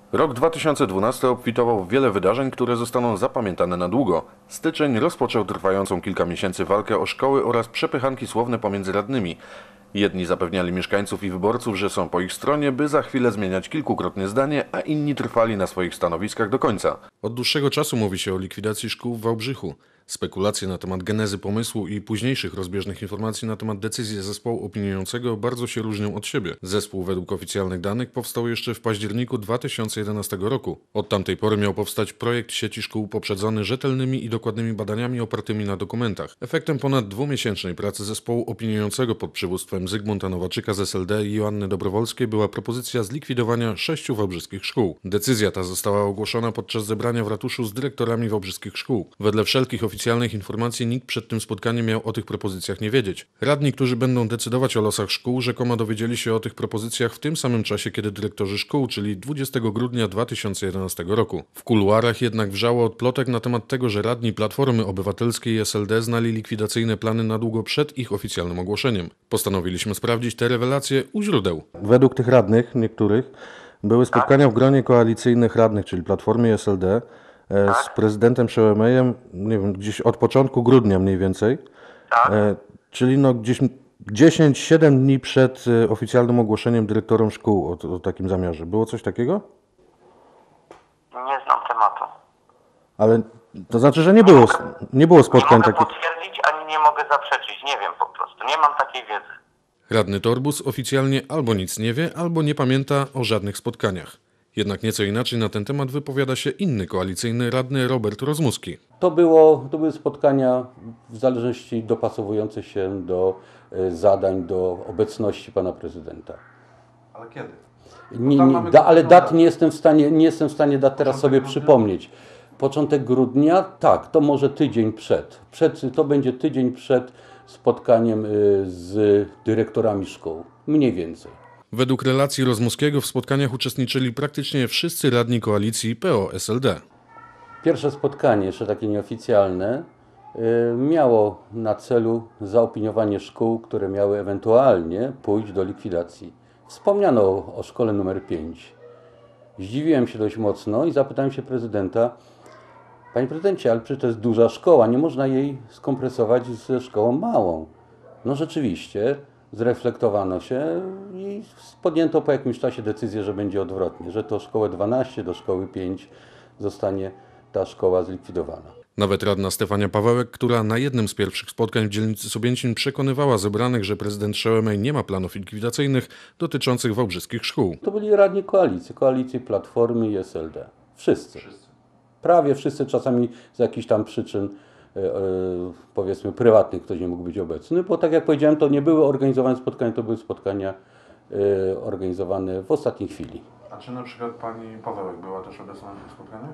Rok 2012 obfitował w wiele wydarzeń, które zostaną zapamiętane na długo. Styczeń rozpoczął trwającą kilka miesięcy walkę o szkoły oraz przepychanki słowne pomiędzy radnymi. Jedni zapewniali mieszkańców i wyborców, że są po ich stronie, by za chwilę zmieniać kilkukrotnie zdanie, a inni trwali na swoich stanowiskach do końca. Od dłuższego czasu mówi się o likwidacji szkół w Wałbrzychu. Spekulacje na temat genezy pomysłu i późniejszych rozbieżnych informacji na temat decyzji zespołu opiniującego bardzo się różnią od siebie. Zespół według oficjalnych danych powstał jeszcze w październiku 2011 roku. Od tamtej pory miał powstać projekt sieci szkół poprzedzony rzetelnymi i dokładnymi badaniami opartymi na dokumentach. Efektem ponad dwumiesięcznej pracy zespołu opiniującego pod przywództwem Zygmunta Nowaczyka z SLD i Joanny Dobrowolskiej była propozycja zlikwidowania 6 wałbrzyskich szkół. Decyzja ta została ogłoszona podczas zebrania w ratuszu z dyrektorami wałbrzyskich szkół. Wedle wszelkich oficjalnych informacji nikt przed tym spotkaniem miał o tych propozycjach nie wiedzieć. Radni, którzy będą decydować o losach szkół, rzekomo dowiedzieli się o tych propozycjach w tym samym czasie, kiedy dyrektorzy szkół, czyli 20 grudnia 2011 roku. W kuluarach jednak wrzało od plotek na temat tego, że radni Platformy Obywatelskiej i SLD znali likwidacyjne plany na długo przed ich oficjalnym ogłoszeniem. Postanowiliśmy sprawdzić te rewelacje u źródeł. Według tych radnych, niektórych, były spotkania w gronie koalicyjnych radnych, czyli Platformy i SLD, z prezydentem Szełemejem, nie wiem, gdzieś od początku grudnia mniej więcej, czyli no gdzieś 10-7 dni przed oficjalnym ogłoszeniem dyrektorom szkół o takim zamiarze. Było coś takiego? Nie znam tematu. Ale to znaczy, że nie było spotkań takich. Nie mogę potwierdzić, ani nie mogę zaprzeczyć. Nie wiem po prostu. Nie mam takiej wiedzy. Radny Torbus oficjalnie albo nic nie wie, albo nie pamięta o żadnych spotkaniach. Jednak nieco inaczej na ten temat wypowiada się inny koalicyjny radny Robert Rozmuski. To były spotkania w zależności dopasowujące się do zadań, do obecności pana prezydenta. Ale kiedy? Ale dat nie jestem w stanie dać teraz sobie przypomnieć. Początek grudnia, tak, to może tydzień to będzie tydzień przed spotkaniem z dyrektorami szkół, mniej więcej. Według relacji Rozmuskiego w spotkaniach uczestniczyli praktycznie wszyscy radni koalicji PO-SLD. Pierwsze spotkanie, jeszcze takie nieoficjalne, miało na celu zaopiniowanie szkół, które miały ewentualnie pójść do likwidacji. Wspomniano o szkole numer 5. Zdziwiłem się dość mocno i zapytałem się prezydenta: panie prezydencie, ale przecież to jest duża szkoła, nie można jej skompresować ze szkołą małą. No rzeczywiście, zreflektowano się i podjęto po jakimś czasie decyzję, że będzie odwrotnie, że to szkołę 12 do szkoły 5 zostanie ta szkoła zlikwidowana. Nawet radna Stefania Pawełek, która na jednym z pierwszych spotkań w dzielnicy Sobięcin przekonywała zebranych, że prezydent Szełemej nie ma planów likwidacyjnych dotyczących wałbrzyskich szkół. To byli radni koalicji Platformy i SLD. Wszyscy. Prawie wszyscy, czasami z jakichś tam przyczyn, powiedzmy prywatnych, ktoś nie mógł być obecny, bo tak jak powiedziałem, to nie były organizowane spotkania, to były spotkania organizowane w ostatniej chwili. A czy na przykład pani Pawełek była też obecna na tych spotkaniach?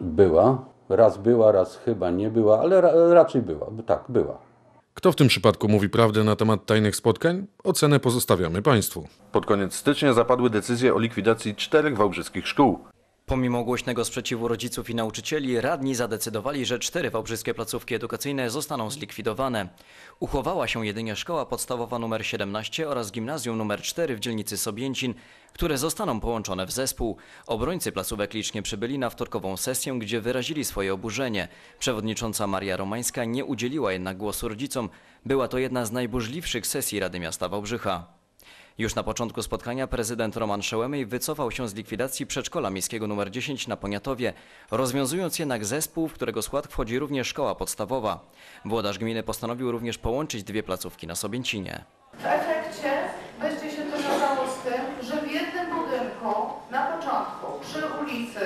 Była, raz chyba nie była, ale raczej była, tak, była. Kto w tym przypadku mówi prawdę na temat tajnych spotkań? Ocenę pozostawiamy państwu. Pod koniec stycznia zapadły decyzje o likwidacji 4 wałbrzyskich szkół. Pomimo głośnego sprzeciwu rodziców i nauczycieli, radni zadecydowali, że 4 wałbrzyskie placówki edukacyjne zostaną zlikwidowane. Uchowała się jedynie szkoła podstawowa nr 17 oraz gimnazjum nr 4 w dzielnicy Sobięcin, które zostaną połączone w zespół. Obrońcy placówek licznie przybyli na wtorkową sesję, gdzie wyrazili swoje oburzenie. Przewodnicząca Maria Romańska nie udzieliła jednak głosu rodzicom. Była to jedna z najburzliwszych sesji Rady Miasta Wałbrzycha. Już na początku spotkania prezydent Roman Szełemej wycofał się z likwidacji przedszkola miejskiego nr 10 na Poniatowie, rozwiązując jednak zespół, w którego skład wchodzi również szkoła podstawowa. Włodarz gminy postanowił również połączyć 2 placówki na Sobięcinie. W efekcie będzie się to wiązało z tym, że w jednym budynku na początku przy ulicy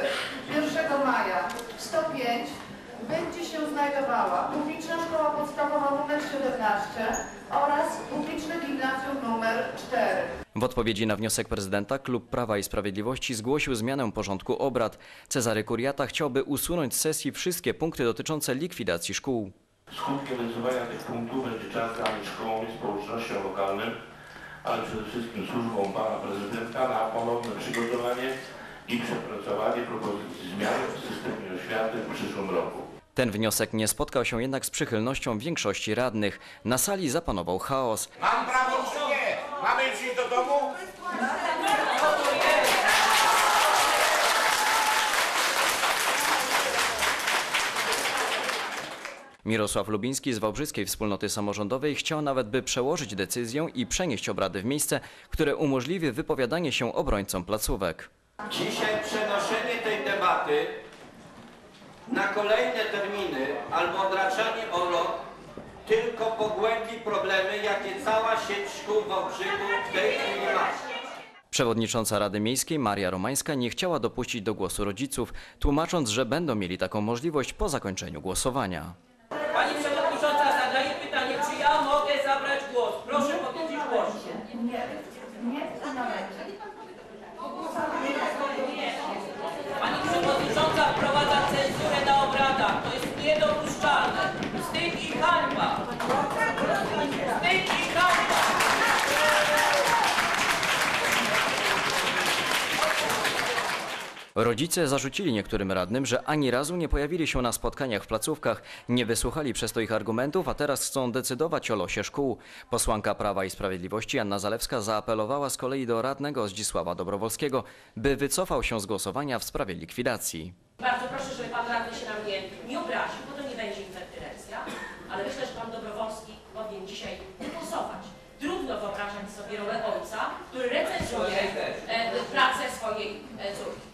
1 Maja 105 będzie się znajdowała publiczna szkoła podstawowa nr 17 oraz publiczne gimnazjum nr 4. W odpowiedzi na wniosek prezydenta klub Prawa i Sprawiedliwości zgłosił zmianę porządku obrad. Cezary Kuriata chciałby usunąć z sesji wszystkie punkty dotyczące likwidacji szkół. Skutkiem realizowania tych punktów będzie czas dany szkołom i społecznościom lokalnym, ale przede wszystkim służbom pana prezydenta na ponowne przygotowanie i przepracowanie propozycji zmian w systemie oświaty w przyszłym roku. Ten wniosek nie spotkał się jednak z przychylnością większości radnych. Na sali zapanował chaos. Mam prawo czy nie? Mamy już iść do domu? Mirosław Lubiński z Wałbrzyskiej Wspólnoty Samorządowej chciał nawet, by przełożyć decyzję i przenieść obrady w miejsce, które umożliwi wypowiadanie się obrońcom placówek. Dzisiaj przenoszenie tej debaty na kolejne terminy albo odraczanie o rok tylko pogłębi problemy, jakie cała sieć szkół w Wałbrzychu w tej chwili ma. Przewodnicząca Rady Miejskiej Maria Romańska nie chciała dopuścić do głosu rodziców, tłumacząc, że będą mieli taką możliwość po zakończeniu głosowania. Pani przewodnicząca zadaje pytanie, czy ja mogę zabrać głos? Proszę powiedzieć głośno. Pani przewodnicząca wprowadza cenzurę na obradach. To jest niedopuszczalne. Wstyd i hańba. Wstyd i hańba. Rodzice zarzucili niektórym radnym, że ani razu nie pojawili się na spotkaniach w placówkach, nie wysłuchali przez to ich argumentów, a teraz chcą decydować o losie szkół. Posłanka Prawa i Sprawiedliwości Anna Zalewska zaapelowała z kolei do radnego Zdzisława Dobrowolskiego, by wycofał się z głosowania w sprawie likwidacji. Bardzo proszę, żeby pan radny się na mnie nie obraził, bo to nie będzie impertyrencja, ale myślę, że pan Dobrowolski powinien dzisiaj nie głosować. Trudno wyobrażać sobie rolę ojca, który recenzuje pracę swojej córki.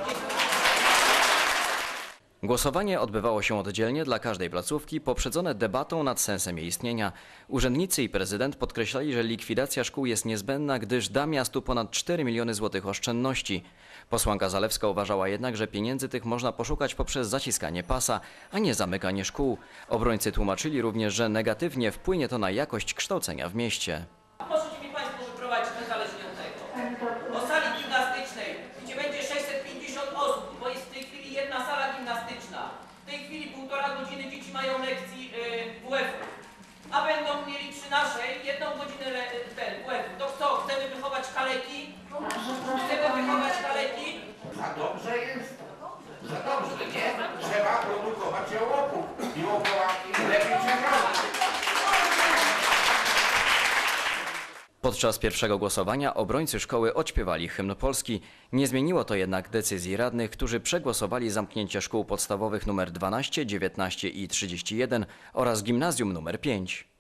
Głosowanie odbywało się oddzielnie dla każdej placówki, poprzedzone debatą nad sensem jej istnienia. Urzędnicy i prezydent podkreślali, że likwidacja szkół jest niezbędna, gdyż da miastu ponad 4 miliony złotych oszczędności. Posłanka Zalewska uważała jednak, że pieniędzy tych można poszukać poprzez zaciskanie pasa, a nie zamykanie szkół. Obrońcy tłumaczyli również, że negatywnie wpłynie to na jakość kształcenia w mieście. Możecie mi Państwo wyprowadzić niezależnie od tego. O sali gimnastycznej, gdzie będzie 650 osób, bo jest w tej chwili jedna sala gimnastyczna. W tej chwili 1,5 godziny dzieci mają lekcji WF-u. A będą mieli przy naszej 1 godzinę WF-u. To co, chcemy wychować kaleki? Chcemy wychować kaleki? Za dobrze jest. Za dobrze, nie? Trzeba produkować żołądków i owołaki lepiej czekały. Podczas pierwszego głosowania obrońcy szkoły odśpiewali hymn polski. Nie zmieniło to jednak decyzji radnych, którzy przegłosowali zamknięcie szkół podstawowych nr 12, 19 i 31 oraz gimnazjum nr 5.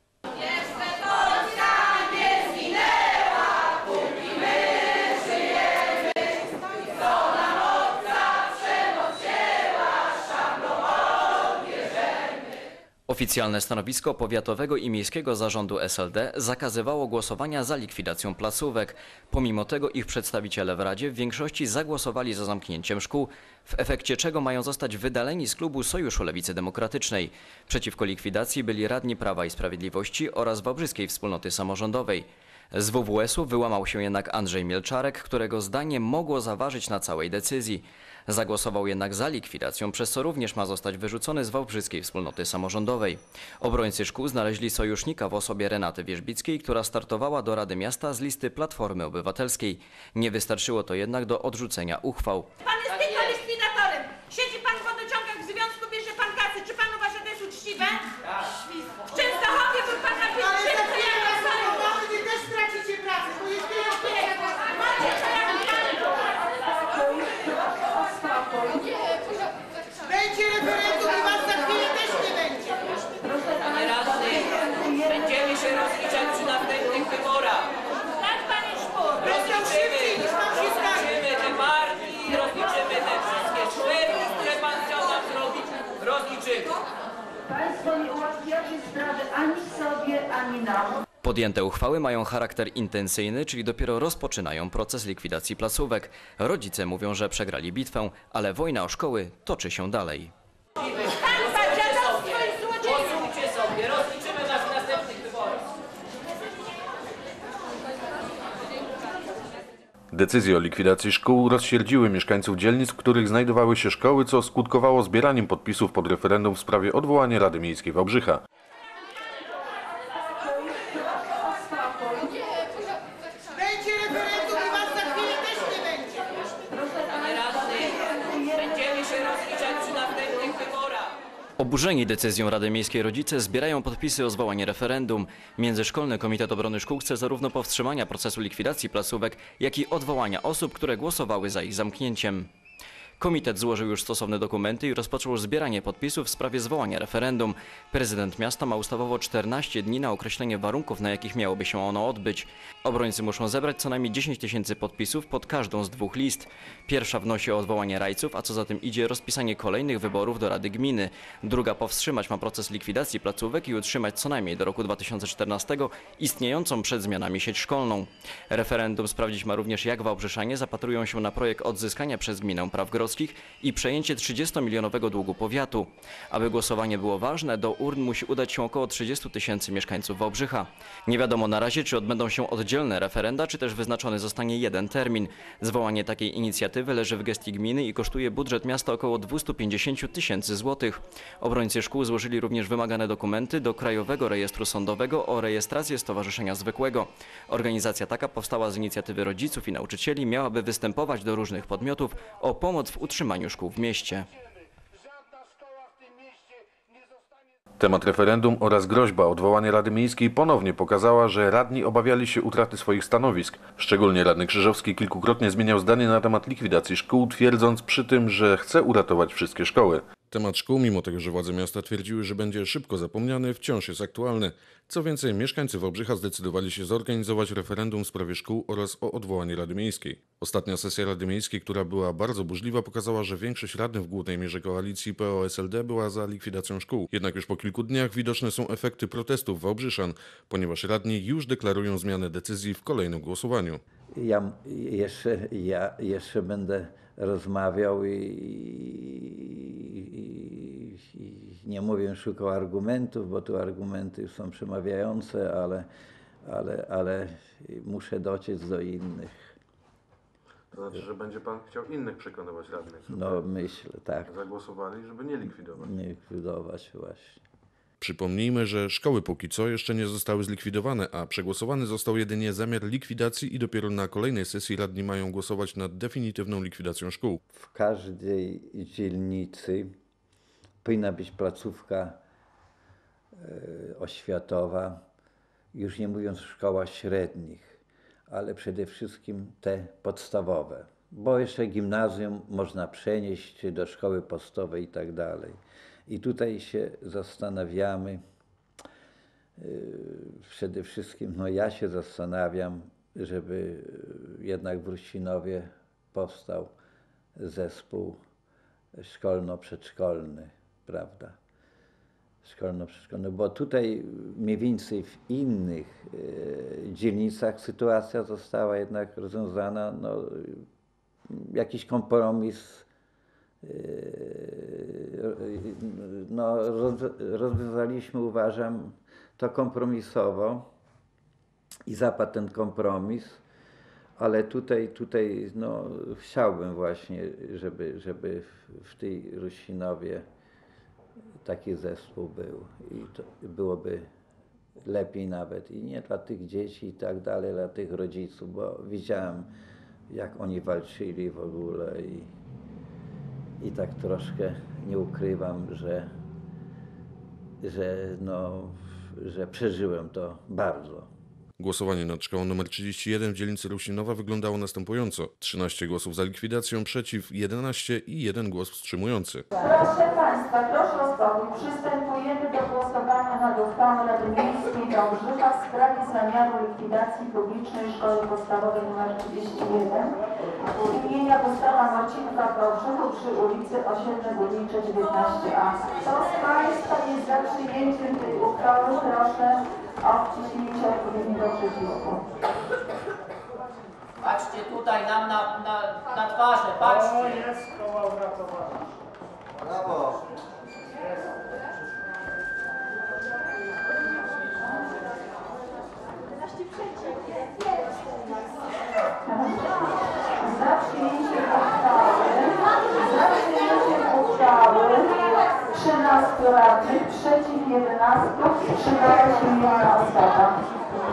Oficjalne stanowisko powiatowego i miejskiego zarządu SLD zakazywało głosowania za likwidacją placówek. Pomimo tego ich przedstawiciele w Radzie w większości zagłosowali za zamknięciem szkół, w efekcie czego mają zostać wydaleni z klubu Sojuszu Lewicy Demokratycznej. Przeciwko likwidacji byli radni Prawa i Sprawiedliwości oraz Wałbrzyskiej Wspólnoty Samorządowej. Z WWS-u wyłamał się jednak Andrzej Mielczarek, którego zdanie mogło zaważyć na całej decyzji. Zagłosował jednak za likwidacją, przez co również ma zostać wyrzucony z Wałbrzyskiej Wspólnoty Samorządowej. Obrońcy szkół znaleźli sojusznika w osobie Renaty Wierzbickiej, która startowała do Rady Miasta z listy Platformy Obywatelskiej. Nie wystarczyło to jednak do odrzucenia uchwał. Pan jest tylko likwidatorem. Siedzi pan w wodociągach, w związku bierze pan kasy. Czy pan uważa, że to jest uczciwe? W Częstochowie był pan na Wy też stracicie pracę, bo jest tyle Będzie referendum i was za chwilę też nie będzie. Panie radny, będziemy się rozliczać przy następnych wyborach. Tak, panie Szpur. Rozliczymy te parki, rozliczymy te wszystkie szwedy, które pan chciał nam zrobić. Rozliczymy. Państwo nie ułatwiacie sprawy ani sobie, ani nam. Podjęte uchwały mają charakter intencyjny, czyli dopiero rozpoczynają proces likwidacji placówek. Rodzice mówią, że przegrali bitwę, ale wojna o szkoły toczy się dalej. Głosujcie sobie, rozliczymy was w następnych wyborach. Decyzje o likwidacji szkół rozsierdziły mieszkańców dzielnic, w których znajdowały się szkoły, co skutkowało zbieraniem podpisów pod referendum w sprawie odwołania Rady Miejskiej Wałbrzycha. Będzie referendum i was za chwilę też nie będzie. Panie radny, będziemy się rozliczać przy następnych wyborach. Oburzeni decyzją Rady Miejskiej rodzice zbierają podpisy o zwołanie referendum. Międzyszkolny Komitet Obrony Szkół chce zarówno powstrzymania procesu likwidacji placówek, jak i odwołania osób, które głosowały za ich zamknięciem. Komitet złożył już stosowne dokumenty i rozpoczął zbieranie podpisów w sprawie zwołania referendum. Prezydent miasta ma ustawowo 14 dni na określenie warunków, na jakich miałoby się ono odbyć. Obrońcy muszą zebrać co najmniej 10 tysięcy podpisów pod każdą z 2 list. Pierwsza wnosi o odwołanie rajców, a co za tym idzie rozpisanie kolejnych wyborów do Rady Gminy. Druga powstrzymać ma proces likwidacji placówek i utrzymać co najmniej do roku 2014 istniejącą przed zmianami sieć szkolną. Referendum sprawdzić ma również, jak wałbrzyczanie zapatrują się na projekt odzyskania przez gminę praw grodzkich i przejęcie 30-milionowego długu powiatu. Aby głosowanie było ważne, do urn musi udać się około 30 tysięcy mieszkańców Wałbrzycha. Nie wiadomo na razie, czy odbędą się oddzielne referenda, czy też wyznaczony zostanie jeden termin. Zwołanie takiej inicjatywy leży w gestii gminy i kosztuje budżet miasta około 250 tysięcy złotych. Obrońcy szkół złożyli również wymagane dokumenty do Krajowego Rejestru Sądowego o rejestrację Stowarzyszenia Zwykłego. Organizacja taka powstała z inicjatywy rodziców i nauczycieli, miałaby występować do różnych podmiotów o pomoc w utrzymaniu szkół w mieście. Temat referendum oraz groźba odwołania Rady Miejskiej ponownie pokazała, że radni obawiali się utraty swoich stanowisk. Szczególnie radny Krzyżowski kilkukrotnie zmieniał zdanie na temat likwidacji szkół, twierdząc przy tym, że chce uratować wszystkie szkoły. Temat szkół, mimo tego, że władze miasta twierdziły, że będzie szybko zapomniany, wciąż jest aktualny. Co więcej, mieszkańcy Wałbrzycha zdecydowali się zorganizować referendum w sprawie szkół oraz o odwołanie Rady Miejskiej. Ostatnia sesja Rady Miejskiej, która była bardzo burzliwa, pokazała, że większość radnych w głównej mierze koalicji PO-SLD była za likwidacją szkół. Jednak już po kilku dniach widoczne są efekty protestów wałbrzyszan, ponieważ radni już deklarują zmianę decyzji w kolejnym głosowaniu. Ja jeszcze będę rozmawiał i nie mówię, szukał argumentów, bo tu argumenty są przemawiające, ale muszę dociec do innych. To znaczy, że będzie pan chciał innych przekonywać radnych? No myślę, tak. Zagłosowali, żeby nie likwidować. Nie likwidować właśnie. Przypomnijmy, że szkoły póki co jeszcze nie zostały zlikwidowane, a przegłosowany został jedynie zamiar likwidacji i dopiero na kolejnej sesji radni mają głosować nad definitywną likwidacją szkół. W każdej dzielnicy powinna być placówka oświatowa, już nie mówiąc o szkołach średnich, ale przede wszystkim te podstawowe, bo jeszcze gimnazjum można przenieść do szkoły podstawowej i tak dalej. I tutaj się zastanawiamy, przede wszystkim, no ja się zastanawiam, żeby jednak w Rusinowie powstał zespół szkolno-przedszkolny, prawda? Szkolno-przedszkolny, bo tutaj mniej więcej w innych dzielnicach sytuacja została jednak rozwiązana, no, jakiś kompromis no, rozwiązaliśmy, uważam, to kompromisowo i zapadł ten kompromis, ale tutaj no, chciałbym właśnie, żeby w tej Rusinowie taki zespół był i to byłoby lepiej nawet i nie dla tych dzieci i tak dalej, dla tych rodziców, bo widziałem, jak oni walczyli w ogóle i tak troszkę nie ukrywam, że przeżyłem to bardzo. Głosowanie nad szkołą nr 31 w dzielnicy Rusinowa wyglądało następująco. 13 głosów za likwidacją, przeciw 11 i 1 głos wstrzymujący. Proszę Państwa, proszę o spokój. Przystępujemy do głosowania nad uchwałą Rady Miejskiej Wałbrzycha w sprawie zamiaru likwidacji publicznej Szkoły Podstawowej nr 31 imienia Gustawa Marcinka w Wałbrzychu przy ulicy Osiedle Górnicze 19a. Kto z Państwa jest za przyjęciem tej uchwały? Proszę o wciśnięcie odpowiedniego przycisku. Patrzcie tutaj nam na twarze, patrzcie. To jest szkoła uratowana. Brawo! Za przyjęciem uchwały 13 radnych, przeciw 11, wstrzymała się 1 osoba.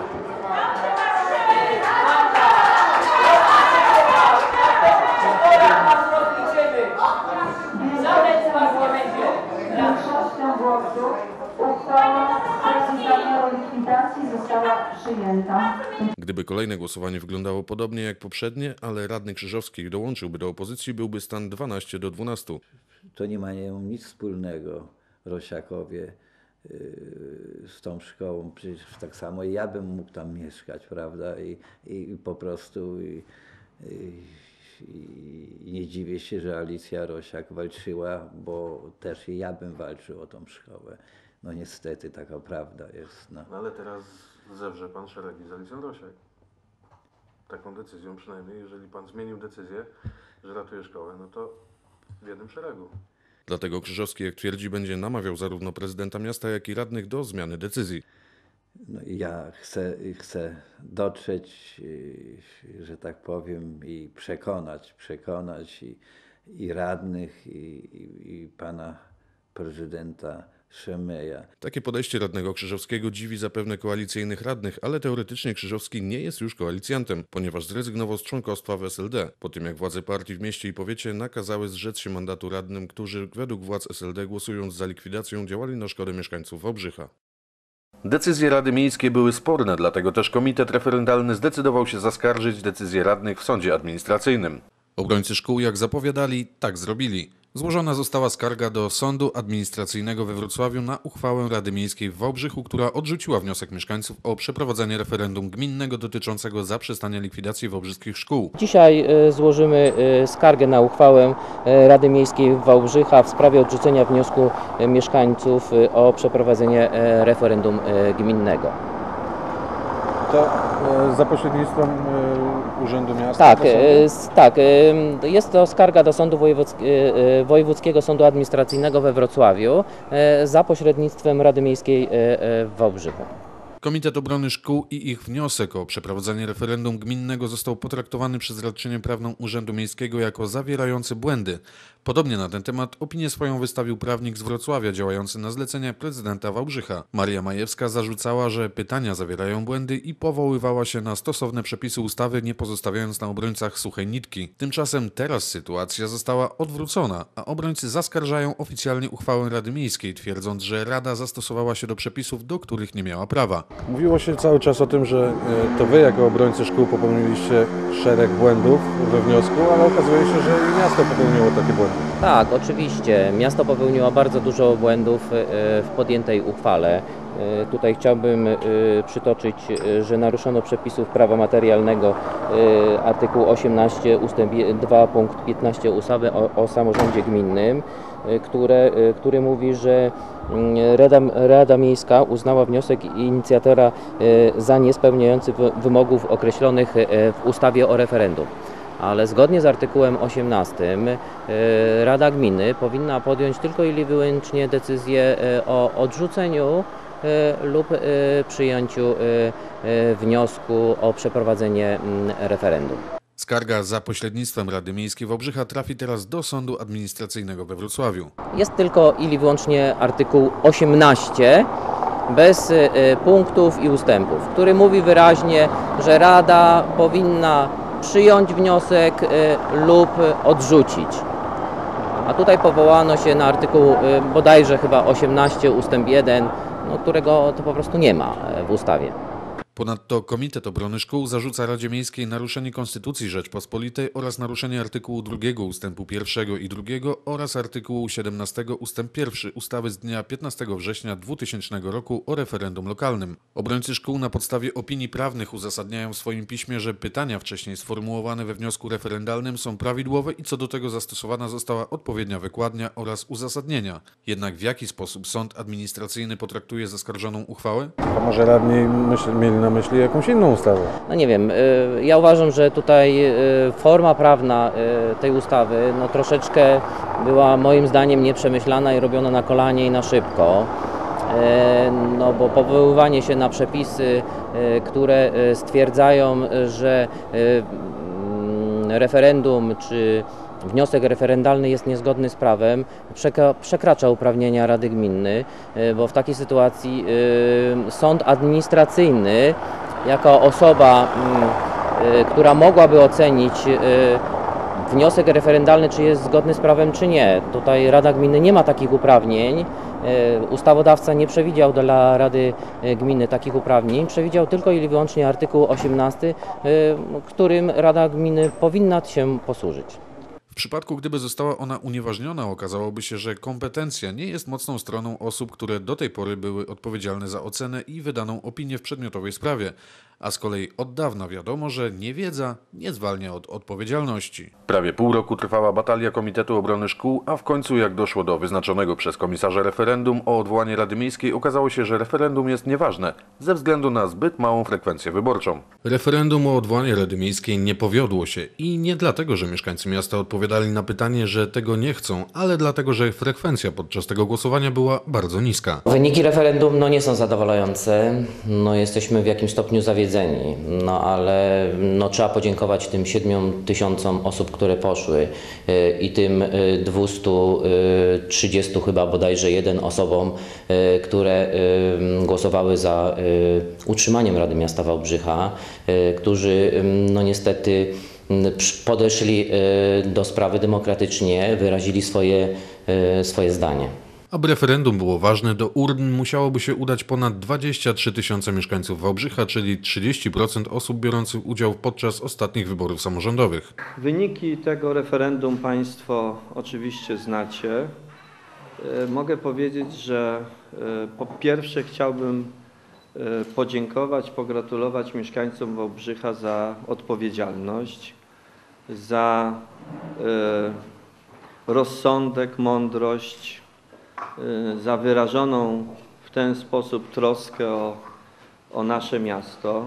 Większością głosów uchwała w sprawie zamiaru likwidacji została przyjęta. Gdyby kolejne głosowanie wyglądało podobnie jak poprzednie, ale radny Krzyżowski dołączyłby do opozycji, byłby stan 12-12. To nie mają nic wspólnego Rosiakowie z tą szkołą. Przecież tak samo ja bym mógł tam mieszkać, prawda? I po prostu i nie dziwię się, że Alicja Rosiak walczyła, bo też i ja bym walczył o tą szkołę. No niestety taka prawda jest. No. Ale teraz zewrze pan szeregi z Alicją Rosiak. Taką decyzją przynajmniej, jeżeli pan zmienił decyzję, że ratuje szkołę, no to w jednym szeregu. Dlatego Krzyżowski, jak twierdzi, będzie namawiał zarówno prezydenta miasta, jak i radnych do zmiany decyzji. No i ja chcę dotrzeć, że tak powiem, i przekonać i radnych, i pana prezydenta Szemeja. Takie podejście radnego Krzyżowskiego dziwi zapewne koalicyjnych radnych, ale teoretycznie Krzyżowski nie jest już koalicjantem, ponieważ zrezygnował z członkostwa w SLD, po tym jak władze partii w mieście i powiecie nakazały zrzec się mandatu radnym, którzy według władz SLD głosując za likwidacją działali na szkodę mieszkańców Wałbrzycha. Decyzje Rady Miejskiej były sporne, dlatego też komitet referendalny zdecydował się zaskarżyć decyzje radnych w sądzie administracyjnym. Obrońcy szkół, jak zapowiadali, tak zrobili. Złożona została skarga do Sądu Administracyjnego we Wrocławiu na uchwałę Rady Miejskiej w Wałbrzychu, która odrzuciła wniosek mieszkańców o przeprowadzenie referendum gminnego dotyczącego zaprzestania likwidacji wałbrzyskich szkół. Dzisiaj złożymy skargę na uchwałę Rady Miejskiej Wałbrzycha w sprawie odrzucenia wniosku mieszkańców o przeprowadzenie referendum gminnego. To za pośrednictwem Urzędu Miasta? Tak. Jest to skarga do Sądu Wojewódzkiego Sądu Administracyjnego we Wrocławiu za pośrednictwem Rady Miejskiej w Wałbrzychu. Komitet Obrony Szkół i ich wniosek o przeprowadzenie referendum gminnego został potraktowany przez radczynię prawną Urzędu Miejskiego jako zawierający błędy. Podobnie na ten temat opinię swoją wystawił prawnik z Wrocławia działający na zlecenie prezydenta Wałbrzycha. Maria Majewska zarzucała, że pytania zawierają błędy i powoływała się na stosowne przepisy ustawy, nie pozostawiając na obrońcach suchej nitki. Tymczasem teraz sytuacja została odwrócona, a obrońcy zaskarżają oficjalnie uchwałę Rady Miejskiej, twierdząc, że Rada zastosowała się do przepisów, do których nie miała prawa. Mówiło się cały czas o tym, że to wy jako obrońcy szkół popełniliście szereg błędów we wniosku, ale okazuje się, że i miasto popełniło takie błędy. Tak, oczywiście. Miasto popełniło bardzo dużo błędów w podjętej uchwale. Tutaj chciałbym przytoczyć, że naruszono przepisów prawa materialnego artykuł 18 ustęp 2 punkt 15 ustawy o samorządzie gminnym, który mówi, że Rada Miejska uznała wniosek inicjatora za niespełniający wymogów określonych w ustawie o referendum. Ale zgodnie z artykułem 18 Rada Gminy powinna podjąć tylko i wyłącznie decyzję o odrzuceniu lub przyjęciu wniosku o przeprowadzenie referendum. Skarga za pośrednictwem Rady Miejskiej Wałbrzycha trafi teraz do Sądu Administracyjnego we Wrocławiu. Jest tylko i wyłącznie artykuł 18 bez punktów i ustępów, który mówi wyraźnie, że Rada powinna przyjąć wniosek lub odrzucić. A tutaj powołano się na artykuł bodajże chyba 18 ustęp 1, którego to po prostu nie ma w ustawie. Ponadto Komitet Obrony Szkół zarzuca Radzie Miejskiej naruszenie Konstytucji Rzeczpospolitej oraz naruszenie artykułu 2 ustępu 1 i 2 oraz artykułu 17 ustęp 1 ustawy z dnia 15 września 2000 roku o referendum lokalnym. Obrońcy szkół na podstawie opinii prawnych uzasadniają w swoim piśmie, że pytania wcześniej sformułowane we wniosku referendalnym są prawidłowe i co do tego zastosowana została odpowiednia wykładnia oraz uzasadnienia. Jednak w jaki sposób sąd administracyjny potraktuje zaskarżoną uchwałę? A może radni mieli na myśli jakąś inną ustawę? No nie wiem, ja uważam, że tutaj forma prawna tej ustawy troszeczkę była moim zdaniem nieprzemyślana i robiona na kolanie i na szybko. Bo powoływanie się na przepisy, które stwierdzają, że referendum czy wniosek referendalny jest niezgodny z prawem, przekracza uprawnienia Rady Gminy, bo w takiej sytuacji sąd administracyjny jako osoba, która mogłaby ocenić wniosek referendalny, czy jest zgodny z prawem, czy nie. Tutaj Rada Gminy nie ma takich uprawnień. Ustawodawca nie przewidział dla Rady Gminy takich uprawnień. Przewidział tylko i wyłącznie artykuł 18, którym Rada Gminy powinna się posłużyć. W przypadku, gdyby została ona unieważniona, okazałoby się, że kompetencja nie jest mocną stroną osób, które do tej pory były odpowiedzialne za ocenę i wydaną opinię w przedmiotowej sprawie, a z kolei od dawna wiadomo, że niewiedza nie zwalnia od odpowiedzialności. Prawie pół roku trwała batalia Komitetu Obrony Szkół, a w końcu, jak doszło do wyznaczonego przez komisarza referendum o odwołanie Rady Miejskiej, okazało się, że referendum jest nieważne ze względu na zbyt małą frekwencję wyborczą. Referendum o odwołanie Rady Miejskiej nie powiodło się i nie dlatego, że mieszkańcy miasta odpowiadali na pytanie, że tego nie chcą, ale dlatego, że frekwencja podczas tego głosowania była bardzo niska. Wyniki referendum nie są zadowalające. Jesteśmy w jakimś stopniu zawiedzeni. Ale trzeba podziękować tym 7 000 osób, które poszły i tym 230 chyba bodajże 1 osobom, które głosowały za utrzymaniem Rady Miasta Wałbrzycha, którzy niestety podeszli do sprawy demokratycznie, wyrazili swoje zdanie. Aby referendum było ważne, do urn musiałoby się udać ponad 23 000 mieszkańców Wałbrzycha, czyli 30% osób biorących udział podczas ostatnich wyborów samorządowych. Wyniki tego referendum Państwo oczywiście znacie. Mogę powiedzieć, że po pierwsze chciałbym podziękować, pogratulować mieszkańcom Wałbrzycha za odpowiedzialność, za rozsądek, mądrość, za wyrażoną w ten sposób troskę o nasze miasto.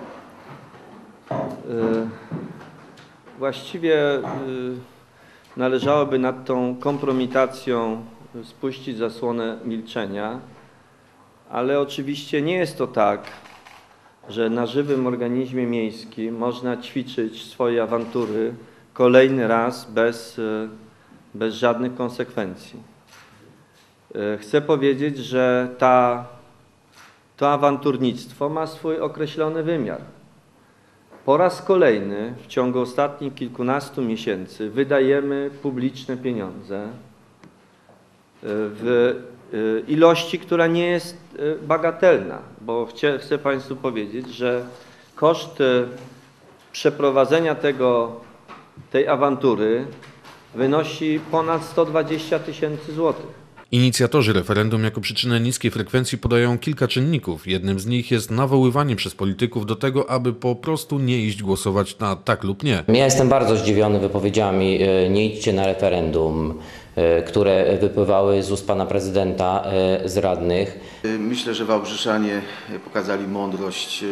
Właściwie należałoby nad tą kompromitacją spuścić zasłonę milczenia, ale oczywiście nie jest to tak, że na żywym organizmie miejskim można ćwiczyć swoje awantury kolejny raz bez żadnych konsekwencji. Chcę powiedzieć, że to awanturnictwo ma swój określony wymiar. Po raz kolejny w ciągu ostatnich kilkunastu miesięcy wydajemy publiczne pieniądze w ilości, która nie jest bagatelna, bo chcę Państwu powiedzieć, że koszt przeprowadzenia tej awantury wynosi ponad 120 000 złotych. Inicjatorzy referendum jako przyczynę niskiej frekwencji podają kilka czynników. Jednym z nich jest nawoływanie przez polityków do tego, aby po prostu nie iść głosować na tak lub nie. Ja jestem bardzo zdziwiony wypowiedziami "nie idźcie na referendum", które wypływały z ust pana prezydenta, z radnych. Myślę, że Wałbrzyszanie pokazali mądrość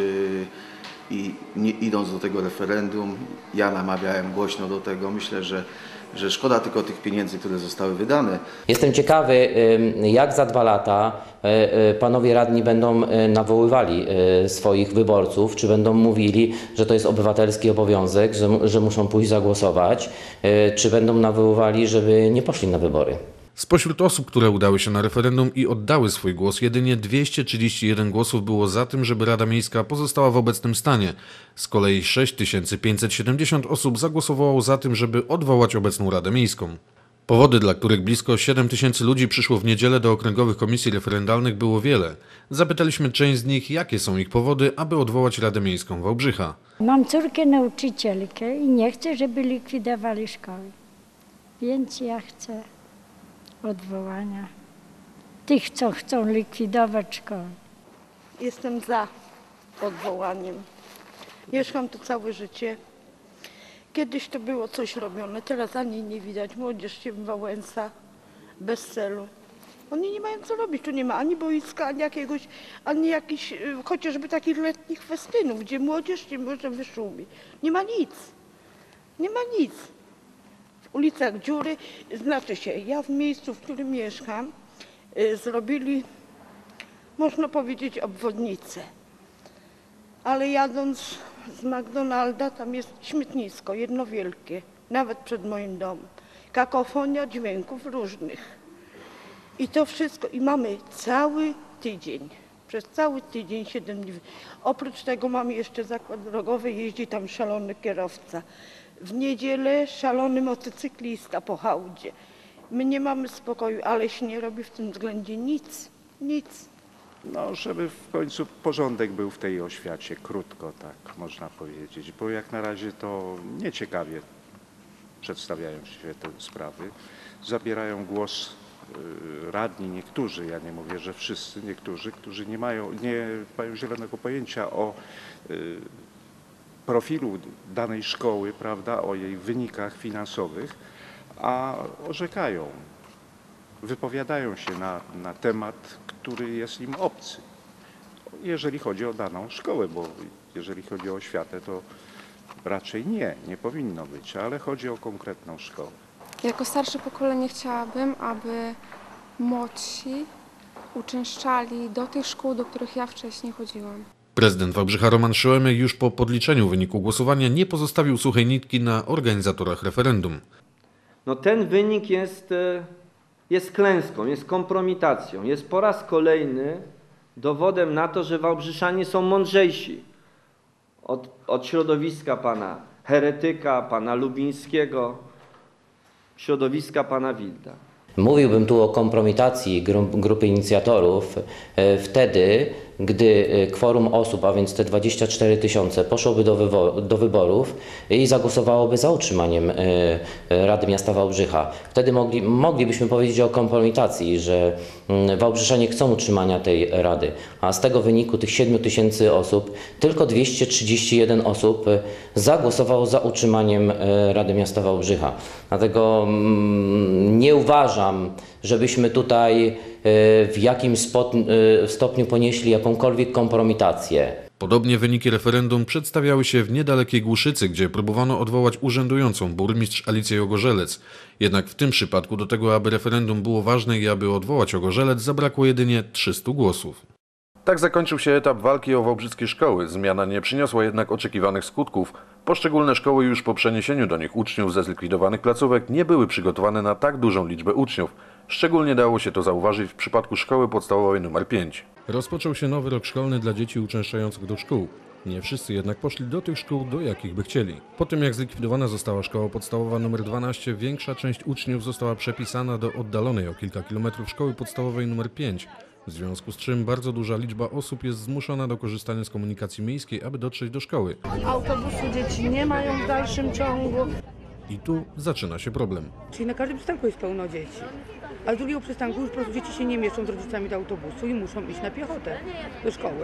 i nie idąc do tego referendum, ja namawiałem głośno do tego. Myślę, że szkoda tylko tych pieniędzy, które zostały wydane. Jestem ciekawy, jak za 2 lata panowie radni będą nawoływali swoich wyborców, czy będą mówili, że to jest obywatelski obowiązek, że muszą pójść zagłosować, czy będą nawoływali, żeby nie poszli na wybory. Spośród osób, które udały się na referendum i oddały swój głos, jedynie 231 głosów było za tym, żeby Rada Miejska pozostała w obecnym stanie. Z kolei 6570 osób zagłosowało za tym, żeby odwołać obecną Radę Miejską. Powody, dla których blisko 7 000 ludzi przyszło w niedzielę do okręgowych komisji referendalnych, było wiele. Zapytaliśmy część z nich, jakie są ich powody, aby odwołać Radę Miejską Wałbrzycha. Mam córkę nauczycielkę i nie chcę, żeby likwidowali szkoły. Więc ja chcę odwołania tych, co chcą likwidować szkoły. Jestem za odwołaniem. Mieszkam tu całe życie. Kiedyś to było coś robione, teraz ani nie widać. Młodzież się wałęsa bez celu. Oni nie mają co robić, tu nie ma ani boiska, ani jakichś chociażby takich letnich festynów, gdzie młodzież nie może wyszumi. Nie ma nic. Nie ma nic. W ulicach dziury, znaczy się, ja w miejscu, w którym mieszkam, zrobili, można powiedzieć, obwodnicę. Ale jadąc z McDonalda, tam jest śmietnisko, jedno wielkie, nawet przed moim domem. Kakofonia dźwięków różnych. I to wszystko, i mamy cały tydzień, przez cały tydzień, 7 dni. Oprócz tego mamy jeszcze zakład drogowy, jeździ tam szalony kierowca. W niedzielę szalony motocyklista po hałdzie. My nie mamy spokoju, ale się nie robi w tym względzie nic, nic. No, żeby w końcu porządek był w tej oświacie, krótko tak można powiedzieć, bo jak na razie to nieciekawie przedstawiają się te sprawy. Zabierają głos radni, niektórzy, ja nie mówię, że wszyscy, niektórzy, którzy nie mają zielonego pojęcia o profilu danej szkoły, prawda, o jej wynikach finansowych, a orzekają, wypowiadają się na temat, który jest im obcy, jeżeli chodzi o daną szkołę, bo jeżeli chodzi o oświatę, to raczej nie powinno być, ale chodzi o konkretną szkołę. Jako starsze pokolenie chciałabym, aby młodsi uczęszczali do tych szkół, do których ja wcześniej chodziłam. Prezydent Wałbrzycha Roman Szołęmy już po podliczeniu wyniku głosowania nie pozostawił suchej nitki na organizatorach referendum. No ten wynik jest klęską, jest kompromitacją, jest po raz kolejny dowodem na to, że wałbrzyszanie są mądrzejsi od środowiska pana Heretyka, pana Lubińskiego, środowiska pana Wilda. Mówiłbym tu o kompromitacji grupy inicjatorów wtedy, gdy kworum osób, a więc te 24 000, poszłoby do wyborów i zagłosowałoby za utrzymaniem Rady Miasta Wałbrzycha. Wtedy moglibyśmy powiedzieć o kompromitacji, że wałbrzyszanie chcą utrzymania tej Rady, a z tego wyniku tych 7 000 osób tylko 231 osób zagłosowało za utrzymaniem Rady Miasta Wałbrzycha. Dlatego nie uważam, żebyśmy tutaj w jakimś stopniu ponieśli jakąkolwiek kompromitację. Podobnie wyniki referendum przedstawiały się w niedalekiej Głuszycy, gdzie próbowano odwołać urzędującą burmistrz Alicję Ogorzelec. Jednak w tym przypadku do tego, aby referendum było ważne i aby odwołać Ogorzelec, zabrakło jedynie 300 głosów. Tak zakończył się etap walki o wałbrzyskie szkoły. Zmiana nie przyniosła jednak oczekiwanych skutków. Poszczególne szkoły już po przeniesieniu do nich uczniów ze zlikwidowanych placówek nie były przygotowane na tak dużą liczbę uczniów. Szczególnie dało się to zauważyć w przypadku szkoły podstawowej nr 5. Rozpoczął się nowy rok szkolny dla dzieci uczęszczających do szkół. Nie wszyscy jednak poszli do tych szkół, do jakich by chcieli. Po tym jak zlikwidowana została szkoła podstawowa nr 12, większa część uczniów została przepisana do oddalonej o kilka kilometrów szkoły podstawowej nr 5. W związku z czym bardzo duża liczba osób jest zmuszona do korzystania z komunikacji miejskiej, aby dotrzeć do szkoły. Autobusu dzieci nie mają w dalszym ciągu. I tu zaczyna się problem. Czyli na każdym przystanku jest pełno dzieci. A z drugiego przystanku już po prostu dzieci się nie mieszczą z rodzicami do autobusu i muszą iść na piechotę do szkoły.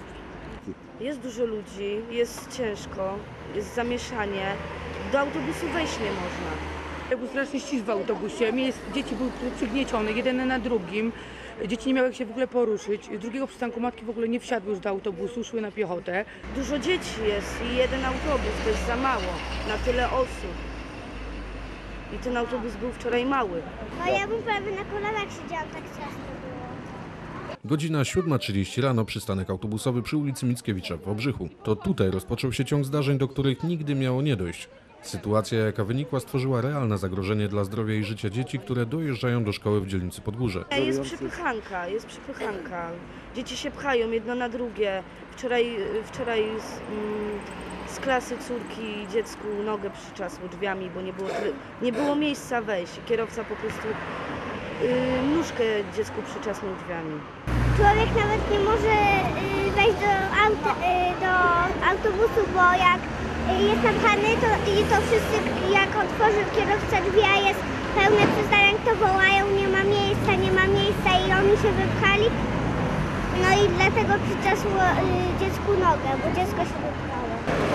Jest dużo ludzi, jest ciężko, jest zamieszanie. Do autobusu wejść nie można. Ja był strasznie ścisk w autobusie. Dzieci były przygniecione, jeden na drugim. Dzieci nie miały jak się w ogóle poruszyć. Z drugiego przystanku matki w ogóle nie wsiadły już do autobusu, szły na piechotę. Dużo dzieci jest i jeden autobus, to jest za mało na tyle osób. I ten autobus był wczoraj mały. No ja bym prawie na kolanach siedziałam, tak ciasno było. Godzina 7:30 rano, przystanek autobusowy przy ulicy Mickiewicza w Wałbrzychu. To tutaj rozpoczął się ciąg zdarzeń, do których nigdy miało nie dojść. Sytuacja, jaka wynikła, stworzyła realne zagrożenie dla zdrowia i życia dzieci, które dojeżdżają do szkoły w dzielnicy Podgórze. Jest przepychanka. Dzieci się pchają jedno na drugie. Wczoraj z klasy córki dziecku nogę przyczasło drzwiami, bo nie było miejsca wejść. Kierowca po prostu nóżkę dziecku przyczasnął drzwiami. Człowiek nawet nie może wejść do autobusu, bo jak jest napchany, to wszyscy, jak otworzy kierowca drzwi, a jest pełny przystanek, to wołają, nie ma miejsca i oni się wypchali. No i dlatego przyczasło dziecku nogę, bo dziecko się wypchało.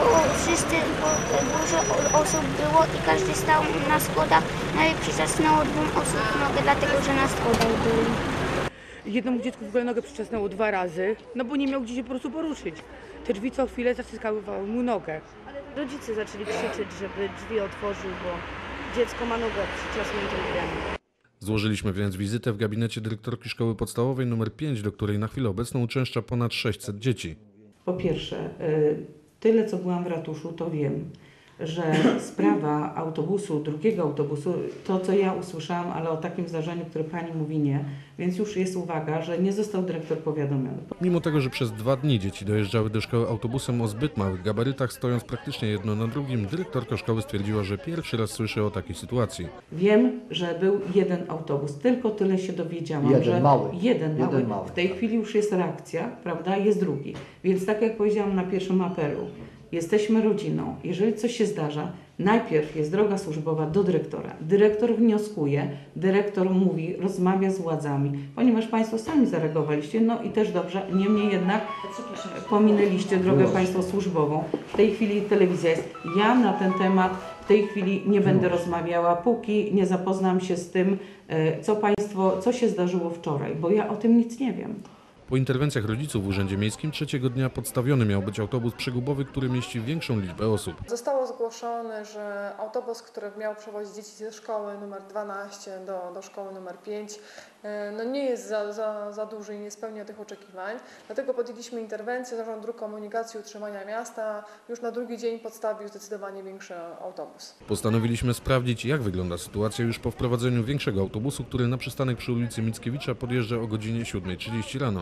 Bo dużo osób było i każdy stał na schodach, no i przyczasnęło 2 osób nogę, dlatego że na schodach byli. Jednemu dziecku w ogóle nogę przyczasnęło 2 razy, no bo nie miał gdzie się po prostu poruszyć. Te drzwi co chwilę zaciskały mu nogę. Rodzice zaczęli krzyczeć, żeby drzwi otworzył, bo dziecko ma nogę przyczasniętą drzwiami. Złożyliśmy więc wizytę w gabinecie dyrektorki szkoły podstawowej nr 5, do której na chwilę obecną uczęszcza ponad 600 dzieci. Po pierwsze, tyle co byłam w ratuszu, to wiem, że sprawa autobusu, drugiego autobusu, to co ja usłyszałam, ale o takim zdarzeniu, które pani mówi nie, więc już jest uwaga, że nie został dyrektor powiadomiony. Mimo tego, że przez 2 dni dzieci dojeżdżały do szkoły autobusem o zbyt małych gabarytach, stojąc praktycznie jedno na drugim, dyrektorka szkoły stwierdziła, że pierwszy raz słyszy o takiej sytuacji. Wiem, że był jeden autobus, tylko tyle się dowiedziałam, Jeden że mały. Jeden mały. Mały. W tej chwili już jest reakcja, prawda, jest drugi. Więc tak jak powiedziałam na pierwszym apelu, jesteśmy rodziną. Jeżeli coś się zdarza, najpierw jest droga służbowa do dyrektora. Dyrektor wnioskuje, dyrektor mówi, rozmawia z władzami, ponieważ Państwo sami zareagowaliście, no i też dobrze, niemniej jednak pominęliście drogę Państwo służbową. W tej chwili telewizja jest. Ja na ten temat w tej chwili nie będę rozmawiała, póki nie zapoznam się z tym, co się zdarzyło wczoraj, bo ja o tym nic nie wiem. Po interwencjach rodziców w Urzędzie Miejskim trzeciego dnia podstawiony miał być autobus przegubowy, który mieści większą liczbę osób. Zostało zgłoszone, że autobus, który miał przewozić dzieci ze szkoły numer 12 do szkoły numer 5, no nie jest za duży i nie spełnia tych oczekiwań. Dlatego podjęliśmy interwencję. Zarząd Dróg Komunikacji i Utrzymania Miasta już na drugi dzień podstawił zdecydowanie większy autobus. Postanowiliśmy sprawdzić, jak wygląda sytuacja już po wprowadzeniu większego autobusu, który na przystanek przy ulicy Mickiewicza podjeżdża o godzinie 7:30 rano.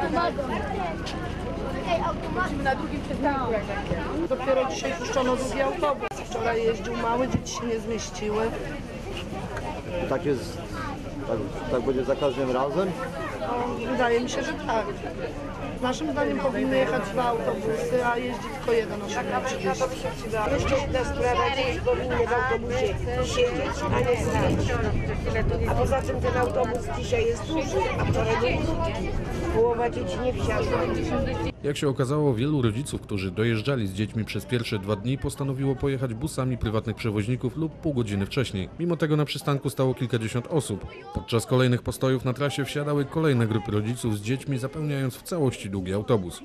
Musimy na drugim przystanku. Dopiero dzisiaj puszczono drugi autobus. Wczoraj jeździł mały, dzieci się nie zmieściły. Tak jest, tak będzie za każdym razem? No, wydaje mi się, że tak. Naszym zdaniem powinny jechać 2 autobusy, a jeździ tylko jeden o 7:30. Jeszcze jedna sprawa, dzieci powinny w autobusie siedzieć, a nie stać. A poza tym ten autobus dzisiaj jest duży, a wczoraj był krótki. Połowa dzieci nie wsiadła. Jak się okazało, wielu rodziców, którzy dojeżdżali z dziećmi przez pierwsze 2 dni, postanowiło pojechać busami prywatnych przewoźników lub pół godziny wcześniej. Mimo tego na przystanku stało kilkadziesiąt osób. Podczas kolejnych postojów na trasie wsiadały kolejne grupy rodziców z dziećmi, zapełniając w całości długi autobus.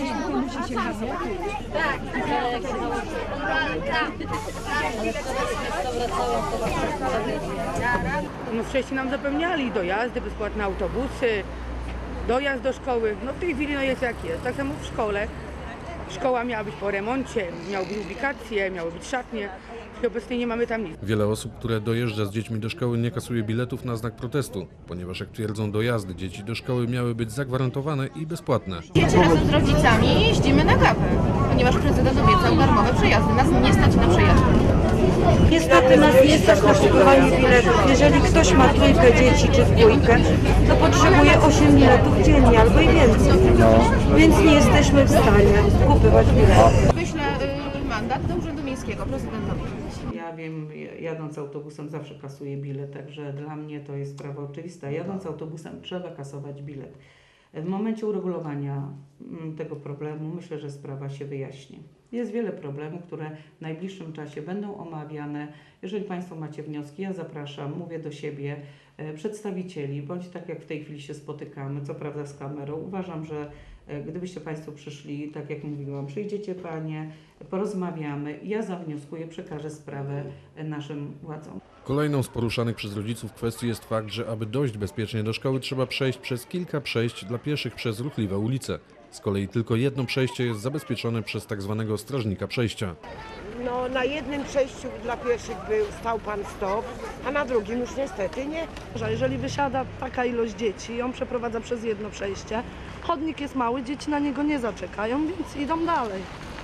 No wcześniej nam zapewniali dojazdy, bezpłatne autobusy, dojazd do szkoły. No w tej chwili no jest jak jest. Tak samo w szkole. Szkoła miała być po remoncie, miały być ubikacje, miały być szatnie. Obecnie nie mamy tam nic. Wiele osób, które dojeżdża z dziećmi do szkoły, nie kasuje biletów na znak protestu, ponieważ jak twierdzą, dojazdy dzieci do szkoły miały być zagwarantowane i bezpłatne. Dzieci razem z rodzicami jeździmy na kawę, ponieważ prezydent obiecał darmowe przejazdy. Nas nie stać na przejazdy. Niestety nas nie stać na kupowanie biletów. Jeżeli ktoś ma 3 dzieci czy 2, to potrzebuje 8 biletów dziennie albo i więcej. Więc nie jesteśmy w stanie kupować biletów. Wyślę mandat do Urzędu Miejskiego prezydentowi. Ja wiem, jadąc autobusem zawsze kasuję bilet, także dla mnie to jest sprawa oczywista. Jadąc autobusem trzeba kasować bilet. W momencie uregulowania tego problemu myślę, że sprawa się wyjaśni. Jest wiele problemów, które w najbliższym czasie będą omawiane. Jeżeli Państwo macie wnioski, ja zapraszam, mówię do siebie, przedstawicieli, bądź tak jak w tej chwili się spotykamy, co prawda z kamerą. Uważam, że gdybyście Państwo przyszli, tak jak mówiłam, przyjdziecie Panie, porozmawiamy, ja zawnioskuję, przekażę sprawę naszym władzom. Kolejną z poruszanych przez rodziców kwestii jest fakt, że aby dojść bezpiecznie do szkoły, trzeba przejść przez kilka przejść dla pieszych przez ruchliwe ulice. Z kolei tylko jedno przejście jest zabezpieczone przez tak zwanego strażnika przejścia. No, na jednym przejściu dla pieszych stał pan stop, a na drugim już niestety nie. Jeżeli wysiada taka ilość dzieci, on przeprowadza przez jedno przejście, chodnik jest mały, dzieci na niego nie zaczekają, więc idą dalej.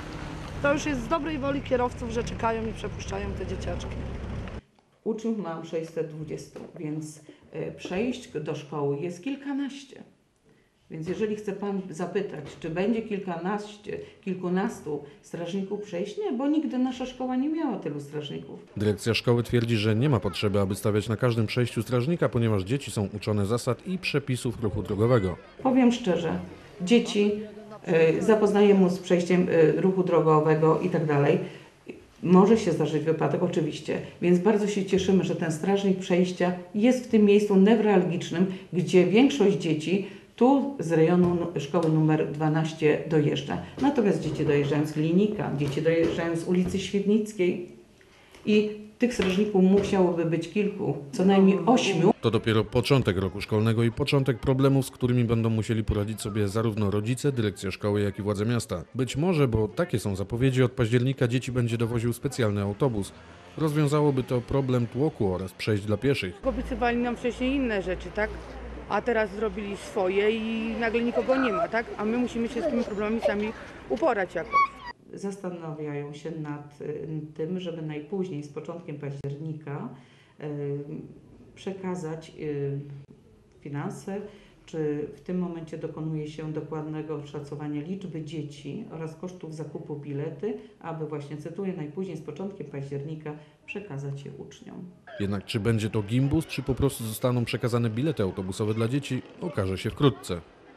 To już jest z dobrej woli kierowców, że czekają i przepuszczają te dzieciaczki. Uczniów mam 620, więc przejść do szkoły jest kilkanaście. Więc jeżeli chce Pan zapytać, czy będzie kilkunastu strażników przejść, nie, bo nigdy nasza szkoła nie miała tylu strażników. Dyrekcja szkoły twierdzi, że nie ma potrzeby, aby stawiać na każdym przejściu strażnika, ponieważ dzieci są uczone zasad i przepisów ruchu drogowego. Powiem szczerze, dzieci zapoznajemy z przejściem ruchu drogowego i tak dalej. Może się zdarzyć wypadek, oczywiście, więc bardzo się cieszymy, że ten strażnik przejścia jest w tym miejscu newralgicznym, gdzie większość dzieci tu z rejonu szkoły numer 12 dojeżdża. Natomiast dzieci dojeżdżają z Glinika, dzieci dojeżdżają z ulicy Świdnickiej i Tych strażników musiałoby być kilku, co najmniej 8. To dopiero początek roku szkolnego i początek problemów, z którymi będą musieli poradzić sobie zarówno rodzice, dyrekcja szkoły, jak i władze miasta. Być może, bo takie są zapowiedzi, od października dzieci będzie dowoził specjalny autobus. Rozwiązałoby to problem tłoku oraz przejść dla pieszych. Obiecywali nam wcześniej inne rzeczy, tak? A teraz zrobili swoje i nagle nikogo nie ma, tak? A my musimy się z tymi problemami sami uporać jakoś. Zastanawiają się nad tym, żeby najpóźniej z początkiem października przekazać finanse, czy w tym momencie dokonuje się dokładnego oszacowania liczby dzieci oraz kosztów zakupu bilety, aby właśnie, cytuję, najpóźniej z początkiem października przekazać je uczniom. Jednak czy będzie to gimbus, czy po prostu zostaną przekazane bilety autobusowe dla dzieci, okaże się wkrótce.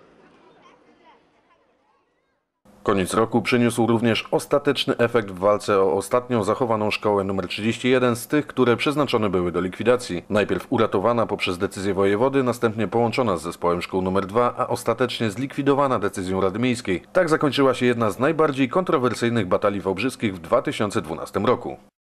Koniec roku przyniósł również ostateczny efekt w walce o ostatnią zachowaną szkołę nr 31 z tych, które przeznaczone były do likwidacji. Najpierw uratowana poprzez decyzję wojewody, następnie połączona z zespołem szkół nr 2, a ostatecznie zlikwidowana decyzją Rady Miejskiej. Tak zakończyła się jedna z najbardziej kontrowersyjnych batalii wałbrzyskich w 2012 roku.